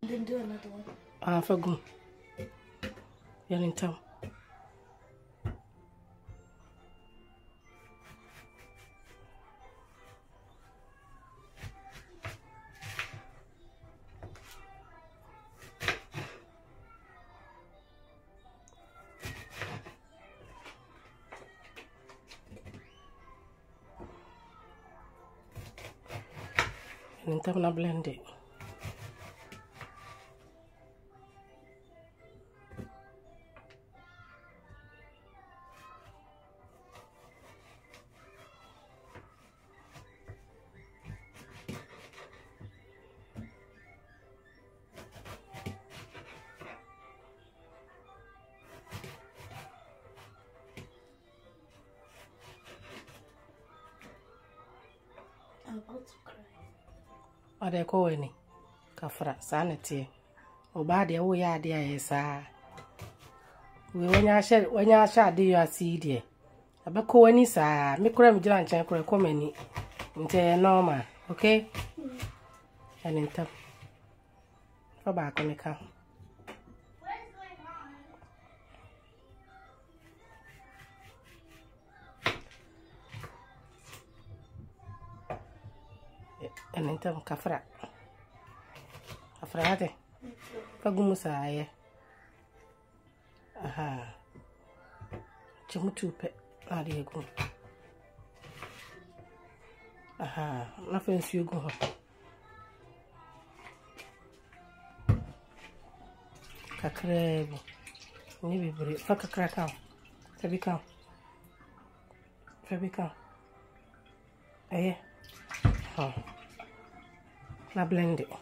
Then do another one. For good. You're in town. And then I'm blend it. I'm about to cry. Or they call any Kafra sanity. Or bad the way idea is when you shall do your seed. I be call any sir, make creme giant and come any into normal, okay? And in top for back on the car. And in time Kafra. Afrate. Pagumusa. Aha. Chimutupe. Adiego. Aha. Nothing you go. Kakrebo. Maybe break. Fuck a crack out. Fabicam. Eh? Oh. Now blend it.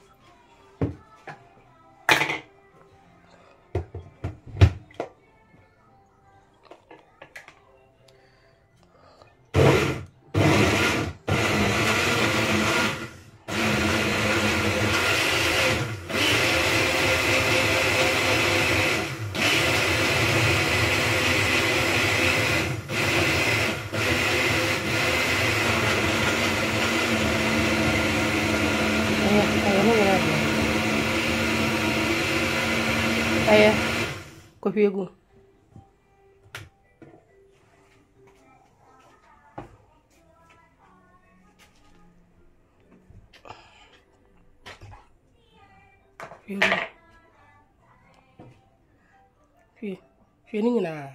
Aya, kopi egu. Feeling na.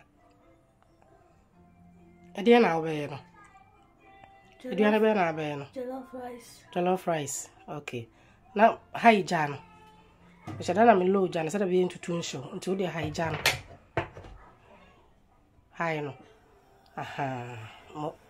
Adia na obe no. Adia na be na be no. Jollof rice. Jollof rice. Okay. Now high jam. I should have been low jam instead of being to tune show until the high jam. High no. Aha.